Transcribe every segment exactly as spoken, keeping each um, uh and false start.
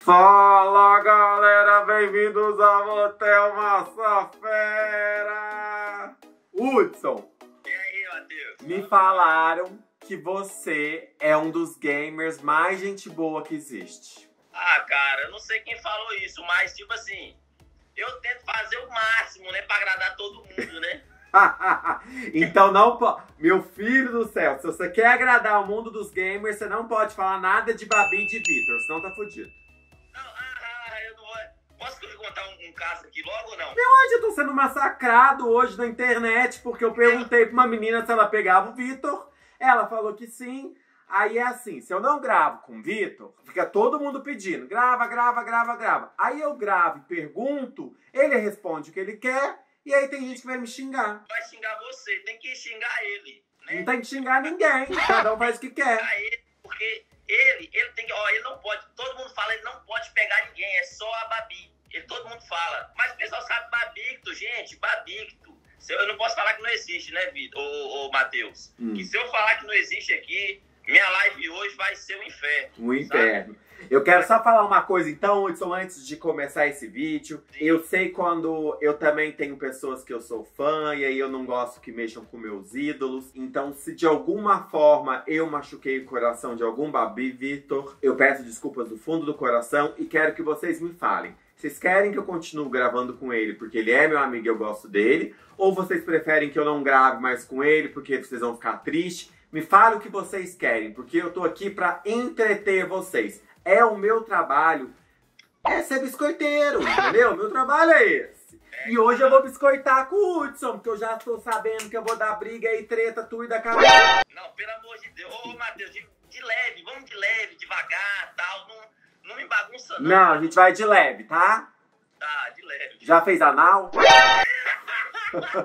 Fala galera, bem-vindos ao Motel Massafera! Hudson, e aí, Matheus? Me falaram que você é um dos gamers mais gente boa que existe. Ah, cara, eu não sei quem falou isso, mas tipo assim, eu tento fazer o máximo, né, pra agradar todo mundo, né? Então não pode. Meu filho do céu, se você quer agradar o mundo dos gamers, você não pode falar nada de Babi e de Vitor, senão tá fudido. Não, ah, ah, eu não vou. Posso contar um, um caso aqui logo ou não? Meu anjo, eu tô sendo massacrado hoje na internet porque eu perguntei pra uma menina se ela pegava o Vitor. Ela falou que sim. Aí é assim, se eu não gravo com o Vitor, fica todo mundo pedindo, grava, grava, grava, grava. Aí eu gravo e pergunto, ele responde o que ele quer, e aí tem gente que vai me xingar. Vai xingar você, tem que xingar ele, né? Não tem que xingar ninguém, cada um faz o que quer. Xingar ele, porque ele, ele tem que, ó, ele não pode, todo mundo fala, ele não pode pegar ninguém, é só a Babi. Ele, todo mundo fala, mas o pessoal sabe Babicto, gente, Babicto. Eu não posso falar que não existe, né, Vitor, ô, ô Matheus? Hum. Que se eu falar que não existe aqui, minha live hoje vai ser um inferno. Um inferno. Sabe? Eu quero só falar uma coisa então, Hudson, antes de começar esse vídeo. Sim. Eu sei quando eu também tenho pessoas que eu sou fã e aí eu não gosto que mexam com meus ídolos. Então, se de alguma forma eu machuquei o coração de algum Babi, Vitor, eu peço desculpas do fundo do coração e quero que vocês me falem. Vocês querem que eu continue gravando com ele porque ele é meu amigo e eu gosto dele? Ou vocês preferem que eu não grave mais com ele porque vocês vão ficar tristes? Me fale o que vocês querem, porque eu tô aqui pra entreter vocês. É o meu trabalho, é ser biscoiteiro, entendeu? Meu trabalho é esse. E hoje eu vou biscoitar com o Hudson, porque eu já tô sabendo que eu vou dar briga e treta, tu e da cabeça. Não, pelo amor de Deus. Ô, Matheus, de, de leve, vamos de leve, devagar, tal. Não, não me bagunça, não. Não, a gente vai de leve, tá? Tá, de leve. Já fez anal? Mas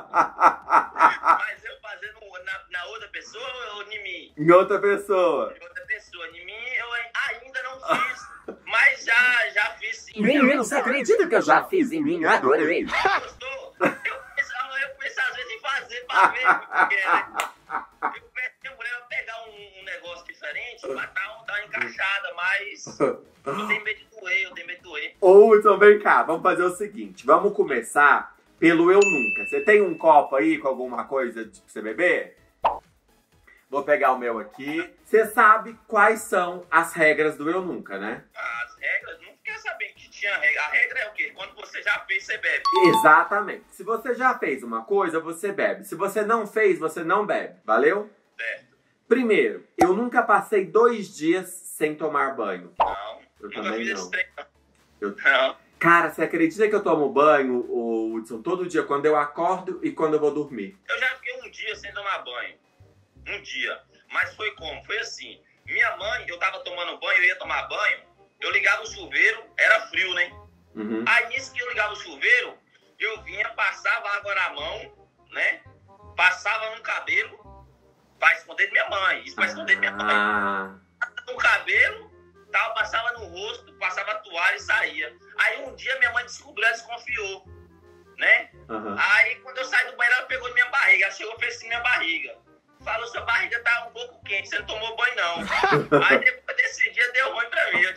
eu fazendo na, na outra pessoa ou em mim? Em outra pessoa. Em outra pessoa. Em mim eu ainda não fiz, mas já, já fiz sim. Menino, você acredita que eu já fiz em mim? Adorei. Gostou? Eu penso, eu penso às vezes em fazer pra ver o que é, né? Eu penso que a mulher vai pegar um, um negócio diferente pra dar, dar uma encaixada, mas eu tenho medo de doer, eu tenho medo de doer. Ô, Hudson, vem cá, vamos fazer o seguinte, vamos começar pelo Eu Nunca. Você tem um copo aí com alguma coisa pra você beber? Vou pegar o meu aqui. Você sabe quais são as regras do Eu Nunca, né? As regras? Não quer saber que tinha regra. A regra é o quê? Quando você já fez, você bebe. Exatamente. Se você já fez uma coisa, você bebe. Se você não fez, você não bebe. Valeu? Certo. Primeiro, eu nunca passei dois dias sem tomar banho. Não. Eu nunca também fiz não. Esse trem, não. Eu... Não. Cara, você acredita que eu tomo banho, ô, Hudson, todo dia, quando eu acordo e quando eu vou dormir? Eu já fiquei um dia sem tomar banho. Um dia. Mas foi como? Foi assim. Minha mãe, eu tava tomando banho, eu ia tomar banho, eu ligava o chuveiro, era frio, né? Uhum. Aí nisso que eu ligava o chuveiro, eu vinha, passava água na mão, né? Passava no cabelo pra esconder de minha mãe. Isso pra esconder de minha mãe. Ah. No cabelo, tal, passava no rosto, passava a toalha e saía. Aí um dia minha mãe descobriu, ela desconfiou, né? Uhum. Aí quando eu saí do banheiro, ela pegou na minha barriga, ela chegou e fez assim minha barriga. Falou, sua barriga tá um pouco quente, você não tomou banho não. Aí depois desse dia deu ruim pra mim.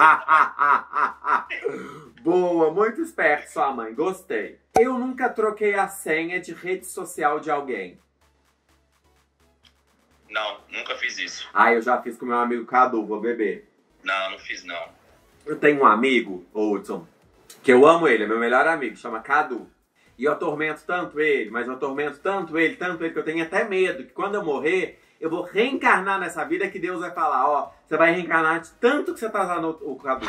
Boa, muito esperto sua mãe, gostei. Eu nunca troquei a senha de rede social de alguém. Não, nunca fiz isso. Ah, eu já fiz com meu amigo Cadu, vou beber. Não, não fiz não. Eu tenho um amigo, Hudson, que eu amo ele, é meu melhor amigo, chama Cadu. E eu atormento tanto ele, mas eu atormento tanto ele, tanto ele, que eu tenho até medo que quando eu morrer, eu vou reencarnar nessa vida que Deus vai falar, ó, você vai reencarnar de tanto que você tá usando o Cadu.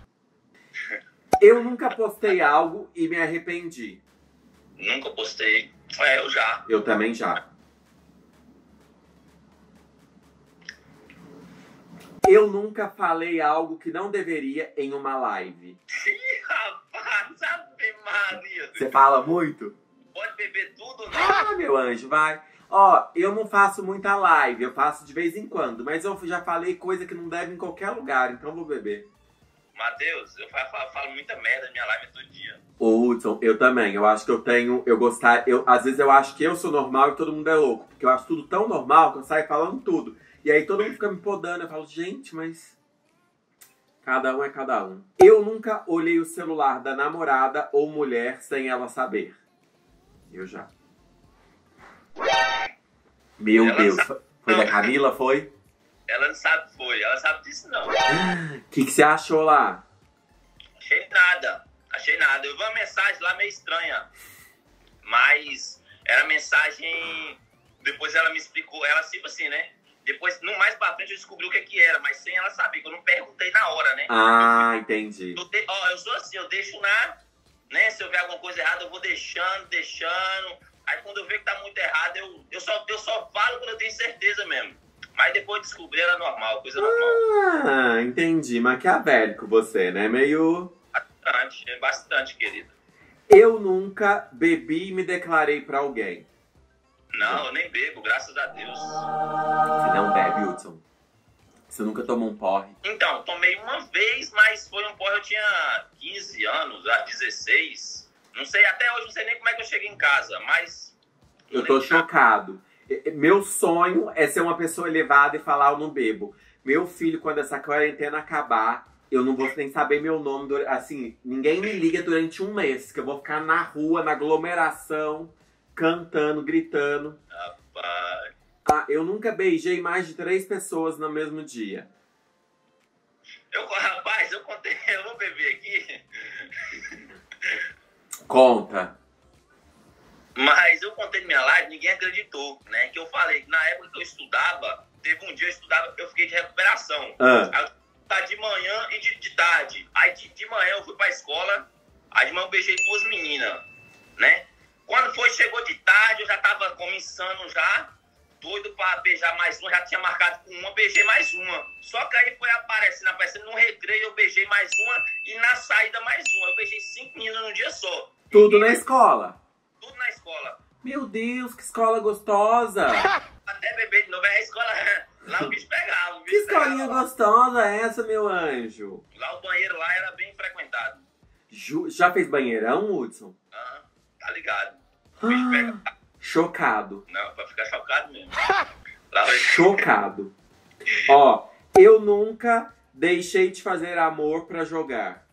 Eu nunca postei algo e me arrependi. Nunca postei. É, eu já. Eu também já. Eu nunca falei algo que não deveria em uma live. Ih, rapaz, Ave Maria. Você fala muito? Pode beber tudo, né? Ah, meu anjo, vai. Ó, eu não faço muita live, eu faço de vez em quando. Mas eu já falei coisa que não deve em qualquer lugar, então eu vou beber. Matheus, eu falo, falo, falo muita merda na minha live todo dia. Ô, Hudson, eu também. Eu acho que eu tenho... Eu gostar... Eu, às vezes eu acho que eu sou normal e todo mundo é louco. Porque eu acho tudo tão normal que eu saio falando tudo. E aí todo mundo fica me podando. Eu falo, gente, mas... Cada um é cada um. Eu nunca olhei o celular da namorada ou mulher sem ela saber. Eu já. Meu Ela Deus. sabe. Foi da Camila, foi? Ela não sabe que foi, ela sabe disso não. O que, que você achou lá? Achei nada, achei nada. Eu vi uma mensagem lá meio estranha, mas era mensagem... Depois ela me explicou, ela tipo assim, né? Depois, no mais pra frente, eu descobri o que que era, mas sem ela saber, que eu não perguntei na hora, né? Ah, entendi. Eu, de, ó, eu sou assim, eu deixo na... Né? Se eu ver alguma coisa errada, eu vou deixando, deixando. Aí quando eu ver que tá muito errado, eu, eu, só, eu só falo quando eu tenho certeza mesmo. Mas depois de descobrir era normal, coisa normal. Ah, entendi. Maquiavélico você, né? Meio... Bastante, bastante, querido. Eu nunca bebi e me declarei pra alguém. Não, eu nem bebo, graças a Deus. Você não bebe, Hudson? Você nunca tomou um porre? Então, tomei uma vez, mas foi um porre, eu tinha quinze anos, ah, dezesseis. Não sei, até hoje não sei nem como é que eu cheguei em casa, mas... Eu tô chocado. Meu sonho é ser uma pessoa elevada e falar eu não bebo. Meu filho, quando essa quarentena acabar, eu não vou nem saber meu nome. Do... Assim, ninguém me liga durante um mês, que eu vou ficar na rua, na aglomeração, cantando, gritando. Rapaz... Ah, eu nunca beijei mais de três pessoas no mesmo dia. Eu, rapaz, eu contei, eu vou beber aqui. Conta. Mas eu contei na minha live, ninguém acreditou, né? Que eu falei que na época que eu estudava, teve um dia eu estudava, eu fiquei de recuperação. Ah. Aí eu tá de manhã e de, de tarde. Aí de, de manhã eu fui pra escola, aí de manhã eu beijei duas meninas, né? Quando foi, chegou de tarde, eu já tava começando já, doido pra beijar mais uma, já tinha marcado com uma, beijei mais uma. Só que aí foi aparecendo, aparecendo no recreio, eu beijei mais uma e na saída mais uma. Eu beijei cinco meninas num dia só. Tudo na escola? Tudo na escola. Meu Deus, que escola gostosa! Até beber de novo, é a escola, lá o bicho pegava. O bicho Que escolinha pegava. gostosa é essa, meu anjo? Lá o banheiro lá era bem frequentado. Ju- Já fez banheirão, Hudson? Ah, tá ligado. O bicho pega. Ah, chocado. Não, pra ficar chocado mesmo. Lá vai... Chocado. Ó, eu nunca deixei de fazer amor pra jogar.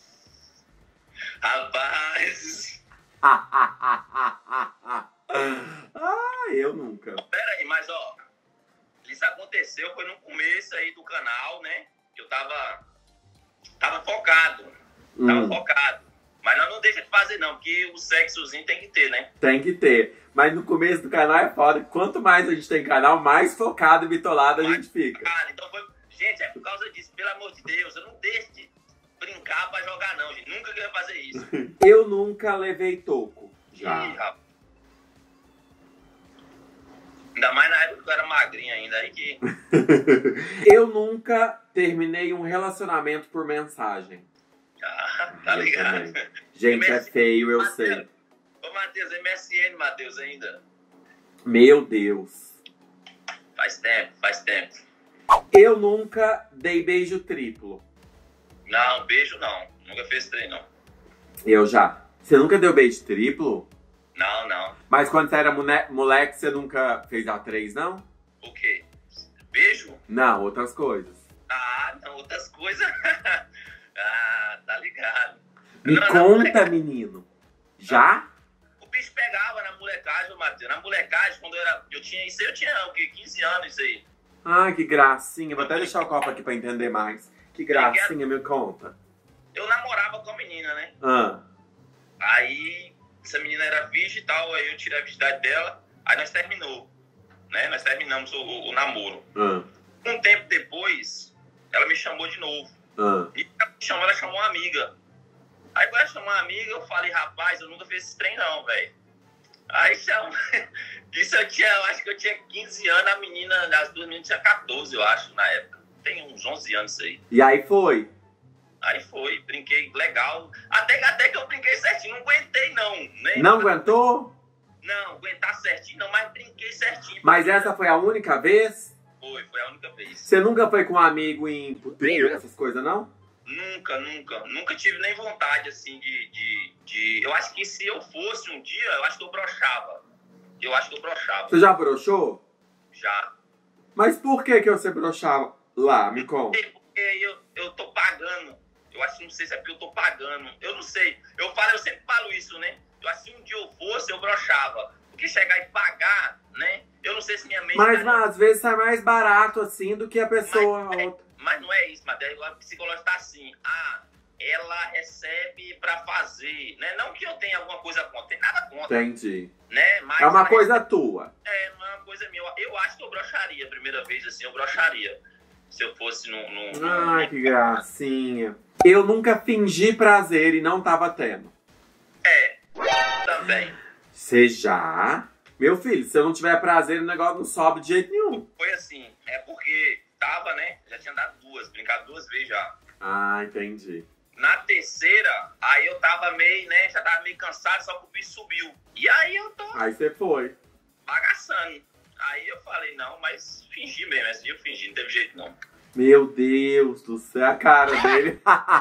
Rapaz. Ah, ah, ah, ah, ah, ah. Ah, eu nunca. Pera aí, mas ó. Isso aconteceu, foi no começo aí do canal, né? Que eu tava. Tava focado. Tava Hum, focado. Mas nós não deixa de fazer, não, porque o sexozinho tem que ter, né? tem que ter. Mas no começo do canal é foda. Quanto mais a gente tem canal, mais focado e bitolado a gente fica. Cara, então foi. Gente, é por causa disso, pelo amor de Deus, eu não deixo de brincar pra jogar, não, gente. Nunca que eu ia fazer isso. Eu nunca levei toco. Ih, Já. rapaz. Ainda mais na época que eu era magrinho ainda, aí que. Eu nunca terminei um relacionamento por mensagem. Ah, tá Eu ligado? também. Gente, é feio, eu Matheus. sei. Ô, Matheus, M S N, Matheus, ainda. Meu Deus. Faz tempo, faz tempo. Eu nunca dei beijo triplo. Não, beijo não. Nunca fez trem, não. Eu já. Você nunca deu beijo triplo? Não, não. Mas quando você era mone- moleque, você nunca fez a três, não? O quê? Beijo? Não, outras coisas. Ah, não, outras coisas. Ah, tá ligado. Me Não, na conta, moleca- menino. Já? O bicho pegava na molecagem, Matheus. Na molecagem, quando eu era. Eu tinha isso aí, eu tinha o quê? quinze anos, isso aí. Ai, que gracinha. Vou até deixar o copo aqui pra entender mais. Que gracinha, me conta. Eu namorava com a menina, né? Ah, Aí, essa menina era virgem e tal, aí eu tirei a virgindade dela, aí nós terminou, né? Nós terminamos o, o, o namoro. ah, Um tempo depois, ela me chamou de novo. ah. E ela me chamou, ela chamou uma amiga. Aí quando ela chamou uma amiga, eu falei, rapaz, eu nunca fiz esse trem não, velho. Aí chamou... Isso eu tinha, eu acho que eu tinha quinze anos, a menina, as duas meninas tinham quatorze, eu acho, na época. Tem uns onze anos isso aí. E aí foi? Aí foi, brinquei legal. Até, até que eu brinquei certinho, não aguentei não. Nem Não aguentou? Não, aguentar certinho não, mas brinquei certinho. Mas essa foi a única vez? Foi, foi a única vez. Você nunca foi com um amigo em puteiro, essas coisas, não? Nunca, nunca. Nunca tive nem vontade, assim, de, de, de... Eu acho que se eu fosse um dia, eu acho que eu broxava. Eu acho que eu broxava. Você já broxou? Já. Mas por que que você broxava lá? Me conta. porque eu, eu tô pagando. Eu acho que não sei se é porque eu tô pagando. Eu não sei. Eu falo, eu sempre falo isso, né? Eu acho que se um dia eu fosse, eu broxava. Porque chegar e pagar, né? Eu não sei se minha mente... Mas, tá... mas às vezes sai mais barato, assim, do que a pessoa... Mas, é, mas não é isso, Matheus. A psicóloga tá assim. Ah, ela recebe pra fazer, né? Não que eu tenha alguma coisa contra. Tem nada contra. Entendi. Né? Mas é uma coisa recebe... tua. É, não é uma coisa minha. Eu, eu acho que eu broxaria a primeira vez, assim. Eu broxaria. Se eu fosse num... num Ai, que gracinha. Eu nunca fingi prazer e não tava tendo. É, também. Você já? Meu filho, se eu não tiver prazer, o negócio não sobe de jeito nenhum. Foi assim, é porque tava, né? Já tinha dado duas, brincado duas vezes já. Ah, entendi. Na terceira, aí eu tava meio, né? Já tava meio cansado, só que o bicho subiu. E aí eu tô Aí você foi. bagaçando. Aí eu falei, não, mas fingi mesmo, assim eu fingi, não teve jeito não. Meu Deus do céu, a cara dele.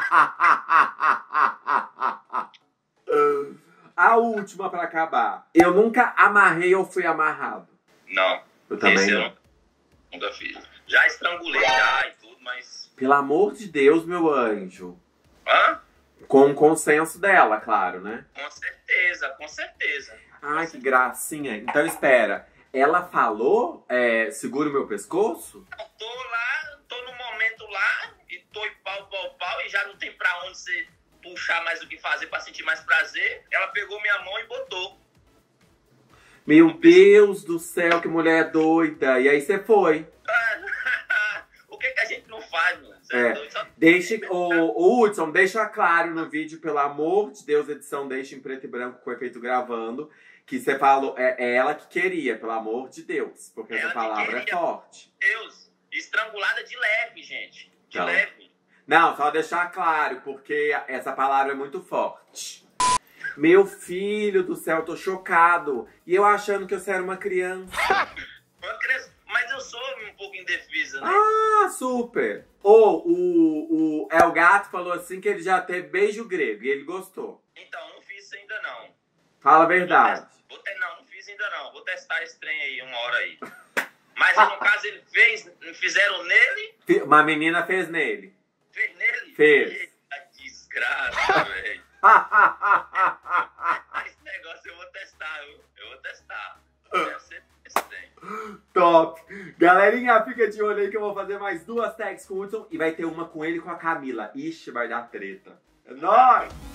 A última pra acabar. Eu nunca amarrei ou fui amarrado. Não. Eu também esse não. eu nunca fiz. Já estrangulei já e tudo, mas... Pelo amor de Deus, meu anjo. Hã? Com o consenso dela, claro, né? Com certeza, com certeza. Ai, que gracinha. Então, espera. Ela falou, é, segura o meu pescoço? Eu tô lá, tô no momento lá, e tô em pau, pau, pau, e já não tem pra onde você puxar mais o que fazer pra sentir mais prazer. Ela pegou minha mão e botou. Meu Deus do céu, que mulher doida. E aí você foi. O que que a gente não faz, mano? Você É. doido? Só... Deixe, o, o Hudson, deixa claro no vídeo, pelo amor de Deus, edição deixa em preto e branco com efeito gravando, que você falou, é, é ela que queria, pelo amor de Deus, porque Ela essa que palavra queria. é forte. Deus, estrangulada de leve, gente. De Então. leve. Não, só deixar claro, porque essa palavra é muito forte. Meu filho do céu, eu tô chocado. E eu achando que você era uma criança. Uma criança... Mas eu sou um pouco indefesa, né? Ah, super. Ou o, o El Gato falou assim que ele já teve beijo grego e ele gostou. Então, não fiz isso ainda não. Fala a verdade. Vou te... Não, não fiz ainda não. Vou testar esse trem aí uma hora aí. Mas no caso ele fez, fizeram nele? Uma menina fez nele. Fez nele? Fez. Eita, desgraça, velho. Esse negócio eu vou testar, eu, eu vou testar. Deve ser esse trem. Top! Galerinha, fica de olho aí que eu vou fazer mais duas tags com o Hudson e vai ter uma com ele e com a Camila. Ixi, vai dar treta. É nóis!